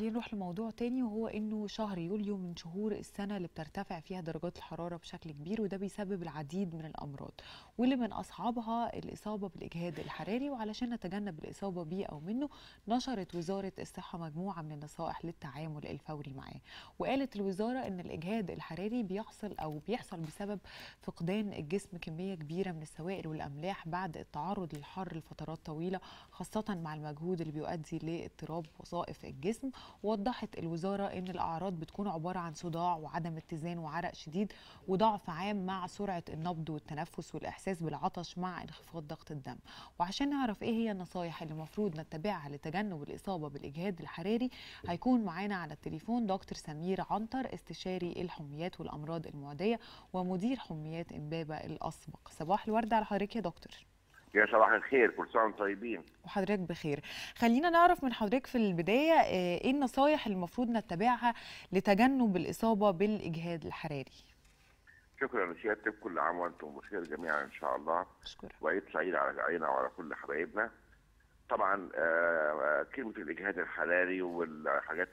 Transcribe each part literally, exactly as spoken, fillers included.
خلينا نروح لموضوع تاني، وهو انه شهر يوليو من شهور السنه اللي بترتفع فيها درجات الحراره بشكل كبير، وده بيسبب العديد من الامراض، واللي من اصعبها الاصابه بالاجهاد الحراري. وعلشان نتجنب الاصابه بيه او منه، نشرت وزاره الصحه مجموعه من النصائح للتعامل الفوري معاه. وقالت الوزاره ان الاجهاد الحراري بيحصل او بيحصل بسبب فقدان الجسم كميه كبيره من السوائل والاملاح بعد التعرض للحر لفترات طويله، خاصه مع المجهود اللي بيؤدي لاضطراب وظائف الجسم. ووضحت الوزاره ان الاعراض بتكون عباره عن صداع وعدم اتزان وعرق شديد وضعف عام مع سرعه النبض والتنفس والاحساس بالعطش مع انخفاض ضغط الدم. وعشان نعرف ايه هي النصايح اللي المفروض نتبعها لتجنب الاصابه بالاجهاد الحراري، هيكون معانا على التليفون دكتور سمير عنتر، استشاري الحميات والامراض المعديه ومدير حميات امبابه الاسبق. صباح الورد على حضرتك يا دكتور. يا صباح الخير، كل سنه وانتم طيبين. وحضرتك بخير. خلينا نعرف من حضرتك في البدايه ايه النصايح اللي المفروض نتبعها لتجنب الاصابه بالاجهاد الحراري. شكرا لسيادتك، كل عام وانتم بخير جميعا ان شاء الله. شكرا. وعيد سعيد على علينا وعلى كل حبايبنا. طبعا كلمه الاجهاد الحراري والحاجات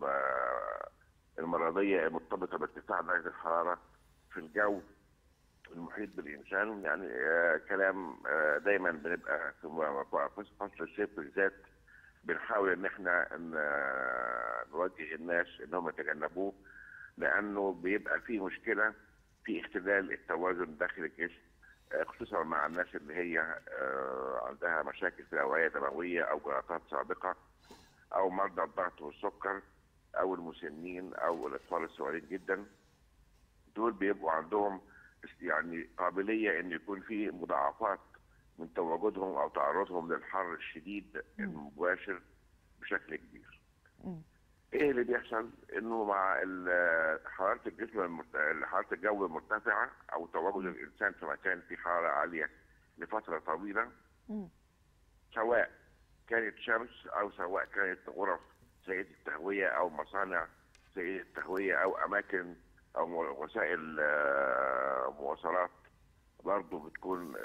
المرضيه المرتبطه بارتفاع درجه الحراره في الجو المحيط بالانسان، يعني آه كلام آه دايما بنبقى في فصل الصيف بالذات بنحاول ان احنا نوجه الناس انهم يتجنبوه، لانه بيبقى فيه مشكله في اختلال التوازن داخل الجسم، آه خصوصا مع الناس اللي هي آه عندها مشاكل في الاوعيه الدمويه او جلطات سابقه او مرضى الضغط والسكر او المسنين او الاطفال الصغيرين جدا. دول بيبقوا عندهم يعني قابليه ان يكون في مضاعفات من تواجدهم او تعرضهم للحر الشديد المباشر بشكل كبير. م. ايه اللي بيحصل؟ انه مع حراره الجسم حراره الجو المرتفعه او تواجد الانسان في مكان فيه حراره عاليه لفتره طويله، م. سواء كانت شمس او سواء كانت غرف سيده التهويه او مصانع سيده التهويه او اماكن او وسائل مواصلات برضه بتكون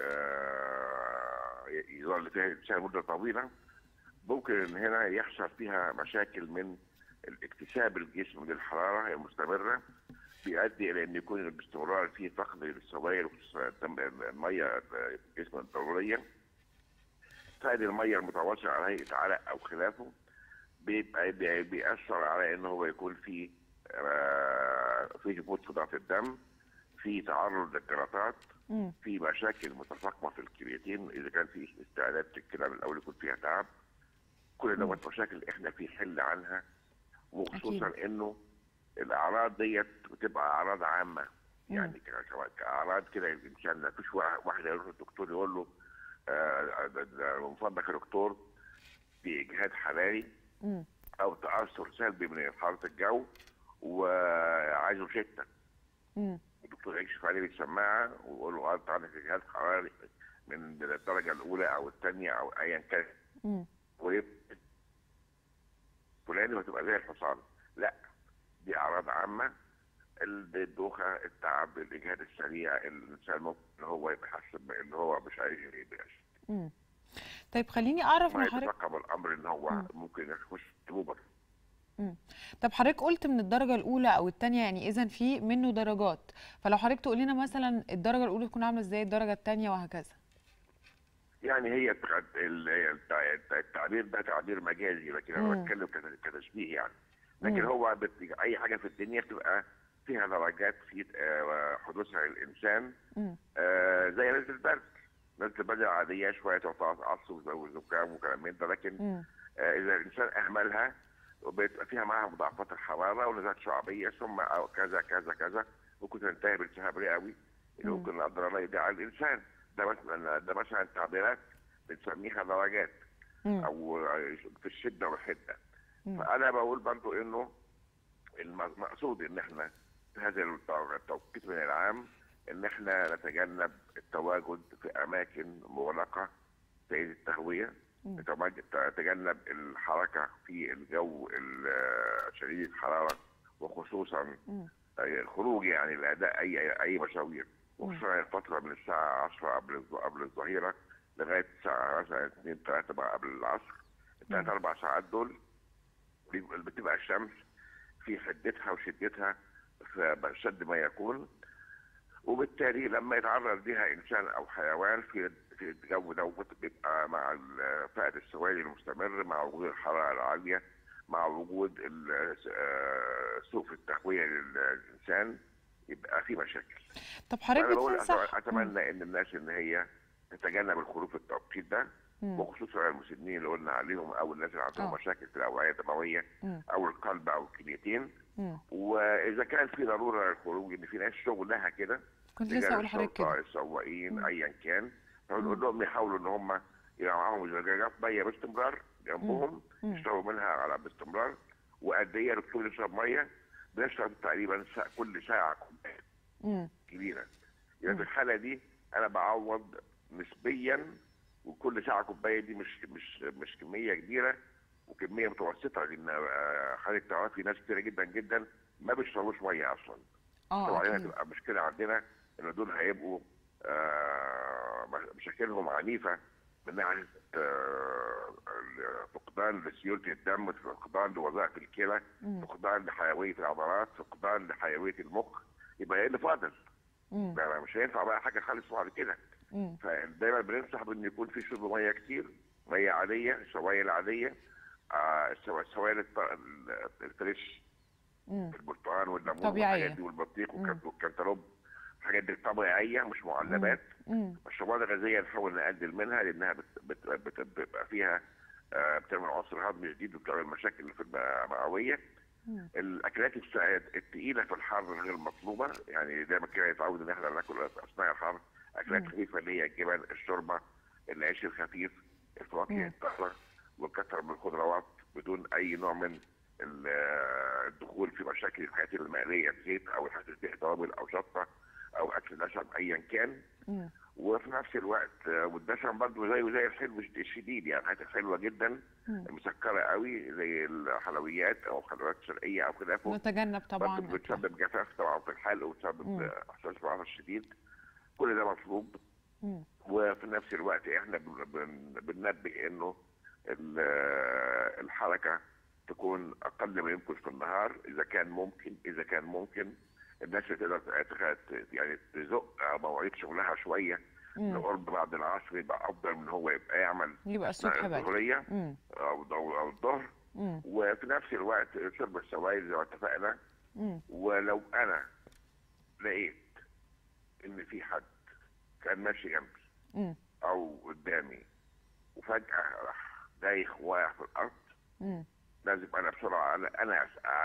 يظل فيها الانسان مده طويله، ممكن ان هنا يحصل فيها مشاكل من اكتساب الجسم للحراره المستمره، بيؤدي الى ان يكون باستمرار في فقد للسوائل وخصوصا الميه الجسم الضروريه. فقد الميه المتواصل على هيئه عرق او خلافه بيبقى بيأثر على ان هو يكون في في هبوط في ضغط الدم، في تعرض للجلطات، في مشاكل متفاقمه في الكرياتين اذا كان في استعداد الكلى من الاول يكون فيها تعب. كل دوت مشاكل احنا في حل عنها، وخصوصا أكيد. انه الاعراض ديت بتبقى اعراض عامه، يعني كاعراض كده الانسان ما فيش واحد يروح للدكتور يقول له من فضلك يا دكتور في اجهاد حراري م. او تاثر سلبي من حراره الجو وعايزه شتى. الدكتور يكشف عليه بالسماعه ويقول له انت عندك اجهاد حراري من الدرجه الاولى او الثانيه او ايا كان، ويبقى فلان وتبقى زي الحصان. لا، دي اعراض عامه، الدوخه، التعب، الاجهاد السريع، الانسان ممكن ان هو يبقى حاسس ان هو مش عايز يعيش. طيب خليني اعرف من حضرتك، يتفقم الامر ان هو مم. ممكن يخش توبر. امم طب حضرتك قلت من الدرجه الاولى او الثانيه، يعني اذا في منه درجات، فلو حضرتك تقول لنا مثلا الدرجه الاولى تكون عامله ازاي، الدرجه الثانيه وهكذا. يعني هي التعبير ده تعبير مجازي، لكن انا بتكلم كتشبيه يعني. لكن مم. هو اي حاجه في الدنيا بتبقى فيها درجات في حدوثها للانسان، آه زي نزله البرد. نزله البرد العاديه شويه تعطى عصف وزكام وكلام من ده، لكن آه اذا الانسان اهملها وبيبقى فيها معها مضاعفات الحراره ونزلات شعبيه ثم أو كذا كذا كذا، ممكن تنتهي بالتهاب رئوي اللي ممكن لا قدر الله يضيع على الانسان. ده مثلا ده مثلا تعبيرات بنسميها درجات مم. او في الشده والحده. مم. فانا بقول برضو انه المقصود ان احنا في هذا التوقيت من العام ان احنا نتجنب التواجد في اماكن مغلقه سيده التهويه، نتجنب الحركه في الجو شديد الحراره، وخصوصا مم. الخروج يعني لاداء اي اي مشاوير، وخصوصا الفتره من الساعه عشرة قبل قبل الظهيره لغايه الساعه مثلا اتنين تلاته بقى قبل العصر. الثلاث اربع ساعات دول بتبقى الشمس في حدتها وشدتها فشد ما يكون، وبالتالي لما يتعرض لها انسان او حيوان في في الجو دوت بيبقى مع فقد السوائل المستمر، مع وجود الحراره العاليه، مع وجود سوء في التهويه للانسان، يبقى في مشاكل. طب حضرتك انا بقول بتنصح اتمنى ان الناس ان هي تتجنب الخروج في التوقيت ده، وخصوصا المسنين اللي قلنا عليهم، او الناس اللي عندهم أوه. مشاكل في الاوعيه الدمويه او القلب او الكليتين. مم. واذا كان في ضروره للخروج، ان في ناس شغلها كده، كنت لسه اقول لحضرتك كده، السواقين ايا كان، فنقول لهم يحاولوا ان هم يبقى معاهم زجاجات ميه باستمرار جنبهم يشربوا منها على باستمرار، وقد ايه الدكتور يشرب ميه؟ بنشرب تقريبا كل ساعه كوبايه كبيره. يعني في الحاله دي انا بعوض نسبيا، وكل ساعه كوبايه دي مش مش مش كميه كبيره وكميه متوسطه، لان حضرتك تعرفي ناس كتير جدا جدا ما بيشربوش ميه اصلا. اه طبعا هتبقى مشكله عندنا ان دول هيبقوا آه مشاكلهم عنيفه من ناحيه آه فقدان لسيوله الدم، فقدان لوظائف الكلى، فقدان لحيويه العضلات، فقدان لحيويه المخ، يبقى ايه اللي فاضل؟ مش هينفع بقى حاجه خالص بعد كده. فدايما بننصح بان يكون في شرب ميه كتير، ميه عاديه، السوائل العاديه، آه السوائل الفريش، البرتقال والليمون والحاجات دي والبطيخ والكنتالوب، الحاجات دي طبيعيه مش معلبات. الشربات الغازيه نحاول نقلل منها لانها بتبقى فيها آه بتعمل عنصر هضمي جديد وبتعمل مشاكل في المعويه. الاكلات الثقيله في الحر غير مطلوبه، يعني دايما كده يتعود ان احنا ناكل اثناء الحر اكلات خفيفه اللي هي الجبن، الشوربه، العيش الخفيف، الفواكه الطازه، والكثره من الخضروات بدون اي نوع من الدخول في مشاكل الحاجات المقليه بزيت او الحاجات اللي فيها توابل او شطه او اكل دسم ايا كان. مم. وفي نفس الوقت والدسم برضه زيه زي الحلو الشديد، يعني حاجات حلوه جدا مم. مسكره قوي زي الحلويات او حلويات شرقيه او خلافه، نتجنب طبعا، برضه بتسبب جفاف طبعا في الحلق وتسبب احساس بالعطش الشديد. كل ده مطلوب. مم. وفي نفس الوقت احنا بننبه انه الحركه تكون اقل ما يمكن في النهار اذا كان ممكن، اذا كان ممكن الناس تقدر يعني تزق مواعيد شغلها شويه لقرب بعد العصر، يبقى افضل من هو يبقى يعمل يبقى الصبح الظهريه او او الظهر. وفي نفس الوقت شرب السوائل زي ما اتفقنا. ولو انا لقيت ان في حد كان ماشي جنبي او قدامي وفجاه راح دايخ واقع في الارض، مم. لازم انا بسرعه انا انا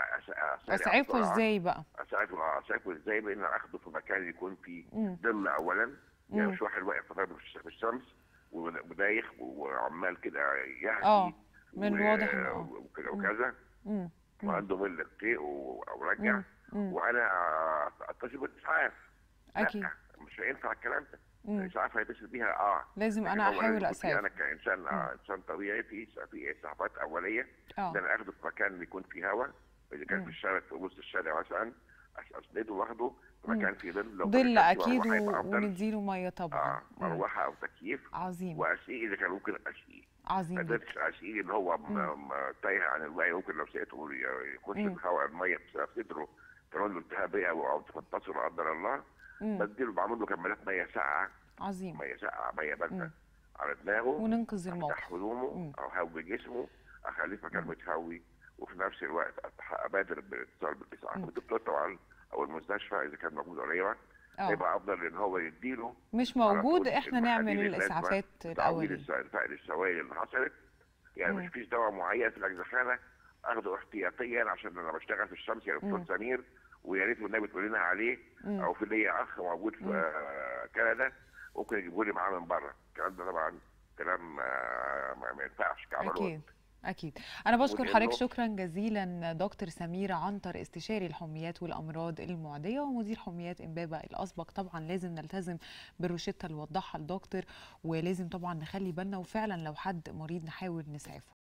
اسعفه ازاي بقى؟ اسعفه اسعفه ازاي؟ بان اخده في مكان يكون فيه ظل اولا، يعني مش واحد واقف في الشمس ودايخ وعمال كده يحكي اه من الواضح وكذا وعنده مل القيء او رجع، وانا اتصل بالاسعاف. اكيد مش هينفع الكلام ده. الاسعاف هيتصل بيها اه لازم انا احاول اسعف. انا كانسان آه انسان طبيعي في في اسعافات اوليه ان انا اخده في مكان يكون فيه هواء، اذا كان في الشارع في وسط الشارع مثلا اسنده واخده في مكان فيه ظل، لو ظل اكيد ونديله ميه طبعا، اه مروحه او تكييف عظيم، واسقيه اذا كان ممكن اسقيه عظيم. ما قدرتش اسقيه اللي هو تايه عن الوعي، ممكن لو سقيته يخش الهواء الميه في صدره تعمل له التهابيه او تفطسه لا قدر الله، بديله بعمل له كمادات ميه ساقعه، عظيم، ميه ساقعه ميه بارده على دماغه وننقذ الموقف، افتح هدومه او هوي جسمه، اخليه في مكان متهوي، وفي نفس الوقت ابادر بالاتصال بالاسعاف بالدكتور طبعا او المستشفى اذا كان موجود قريبه، هيبقى افضل ان هو يديله. مش موجود احنا نعمل الاسعافات الاوليه، تعويض السوائل اللي حصلت، يعني مش فيش دواء معين في الاجزخانه اخده احتياطيا عشان انا بشتغل في الشمس يا دكتور سمير ويا ريت والنبي تقول لنا عليه، مم. او في ليا اخ موجود في آه كندا ممكن يجيبوا لي معاه من بره. الكلام ده طبعا كلام آه ما ينفعش كعمل. اكيد اكيد. انا بشكر حضرتك شكرا جزيلا دكتور سمير عنتر، استشاري الحميات والامراض المعديه ومدير حميات امبابه الاسبق. طبعا لازم نلتزم بالروشته اللي وضحها الدكتور، ولازم طبعا نخلي بالنا، وفعلا لو حد مريض نحاول نسعفه.